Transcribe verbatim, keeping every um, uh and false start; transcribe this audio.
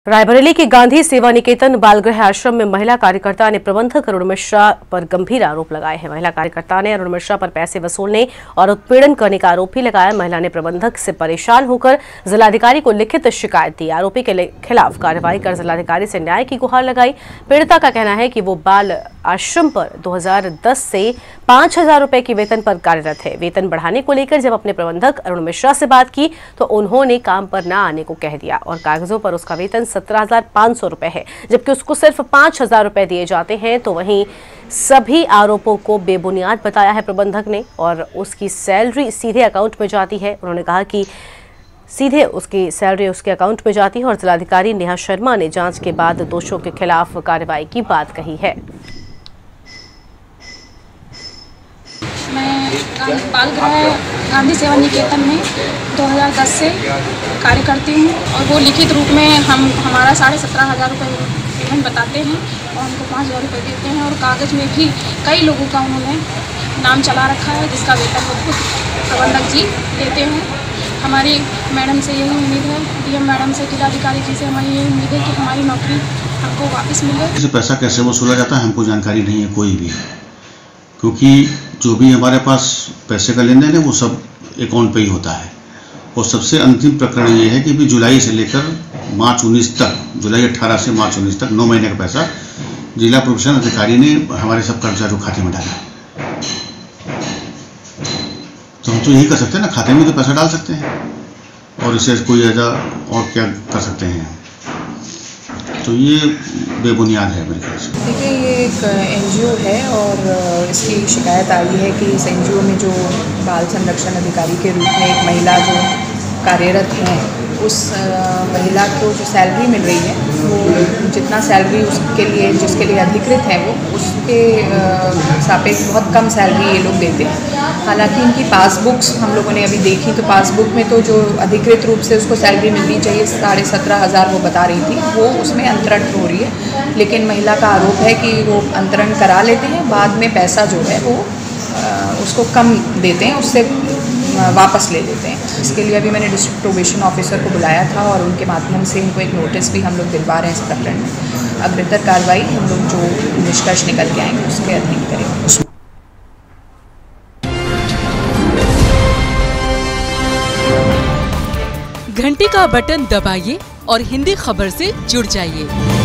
रायबरेली के गांधी सेवा निकेतन बालगृह आश्रम में महिला कार्यकर्ता ने प्रबंधक अरुण मिश्रा पर गंभीर आरोप लगाए हैं। महिला कार्यकर्ता ने अरुण मिश्रा पर पैसे वसूलने और उत्पीड़न करने का आरोप भी लगाया। महिला ने प्रबंधक से परेशान होकर जिलाधिकारी को लिखित शिकायत दी। आरोपी के खिलाफ कार्रवाई कर जिलाधिकारी से न्याय की गुहार लगाई। पीड़िता का कहना है कि वो बाल आश्रम पर दो हज़ार दस से पांच हजार रुपए की वेतन पर कार्यरत है। वेतन बढ़ाने को लेकर जब अपने प्रबंधक अरुण मिश्रा से बात की तो उन्होंने काम पर न आने को कह दिया और कागजों पर उसका वेतन सत्रह हजार पांच सौ रुपए है, जबकि उसको सिर्फ पांच हजार रुपए दिए जाते हैं। तो वहीं सभी आरोपों को बेबुनियाद बताया है प्रबंधक ने और उसकी सैलरी सीधे अकाउंट में जाती है। उन्होंने कहा कि सीधे उसकी सैलरी उसके अकाउंट में जाती है और जिलाधिकारी नेहा शर्मा ने जांच के बाद दोषियों के खिलाफ कार्रवाई की बात कही है। मैं बालगृह गांधी सेवा निकेतन में दो हज़ार दस से कार्य करती हूँ और वो लिखित रूप में हम हमारा साढ़े सत्रह हज़ार रुपये पेमेंट बताते हैं और उनको पाँच हज़ार रुपये देते हैं और कागज़ में भी कई लोगों का उन्होंने नाम चला रखा है जिसका वेतन वो खुद प्रबंधक जी देते हैं। हमारी मैडम से यही उम्मीद है, डीएम मैडम से, जिलाधिकारी जी से हमारी यही उम्मीद है कि हमारी नौकरी हमको वापस मिले। पैसा कैसे वसूला जाता है हमको जानकारी नहीं है कोई भी, क्योंकि जो भी हमारे पास पैसे का लेन देन है वो सब अकाउंट पे ही होता है। और सबसे अंतिम प्रकरण ये है कि भी जुलाई से लेकर मार्च उन्नीस तक, जुलाई अठारह से मार्च उन्नीस तक नौ महीने का पैसा जिला प्रोफेशनल अधिकारी ने हमारे सब कर्मचारियों खाते में डाला। तो हम तो यही कर सकते हैं ना, खाते में तो पैसा डाल सकते हैं और इसे कोई ऐसा और क्या कर सकते हैं। तो ये बेबुनियाद है मेरे ख्याल से। देखिए, ये एक एनजीओ है और इसकी शिकायत आई है कि इस एनजीओ में जो बाल संरक्षण अधिकारी के रूप में एक महिला जो कार्यरत है, उस महिला को जो सैलरी मिल रही है वो जितना सैलरी उसके लिए जिसके लिए अधिकृत है वो उसके सापेक्ष बहुत कम सैलरी ये लोग देते हैं। हालांकि इनकी पासबुक्स हम लोगों ने अभी देखी तो पासबुक में तो जो अधिकृत रूप से उसको सैलरी मिलनी चाहिए साढ़े सत्रह हज़ार वो बता रही थी, वो उसमें अंतरण हो रही है। लेकिन महिला का आरोप है कि वो अंतरण करा लेते हैं, बाद में पैसा जो है वो उसको कम देते हैं, उससे वापस ले लेते हैं। इसके लिए अभी मैंने डिस्ट्रिक्ट प्रोबेशन ऑफिसर को बुलाया था और उनके माध्यम से इनको एक नोटिस भी हम लोग दिलवा रहे हैं इस प्रकरण में। अब बेहतर कार्रवाई हम लोग जो निष्कर्ष निकल के आएंगे उसके अधीन करेंगे। घंटी का बटन दबाइए और हिंदी खबर से जुड़ जाइए।